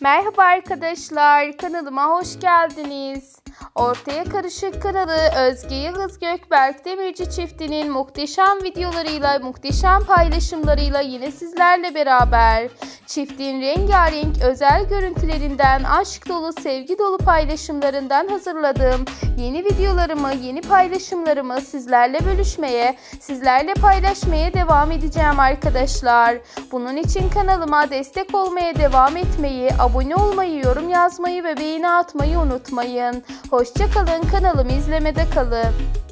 Merhaba arkadaşlar, kanalıma hoş geldiniz. Ortaya Karışık kanalı Özge Yıldız Gökberk Demirci çiftinin muhteşem videolarıyla, muhteşem paylaşımlarıyla yine sizlerle beraber. Çiftin rengarenk özel görüntülerinden, aşk dolu, sevgi dolu paylaşımlarından hazırladığım yeni videolarımı, yeni paylaşımlarımı sizlerle bölüşmeye, sizlerle paylaşmaya devam edeceğim arkadaşlar. Bunun için kanalıma destek olmaya devam etmeyi, abone olmayı, yorum yazmayı ve beğeni atmayı unutmayın. Hoşça kalın, kanalımı izlemede kalın.